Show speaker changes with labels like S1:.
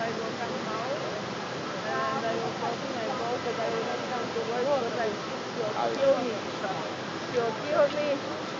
S1: I don't have a house, and I was hoping I go, but I will not come to work because I think she'll kill me. She'll kill me.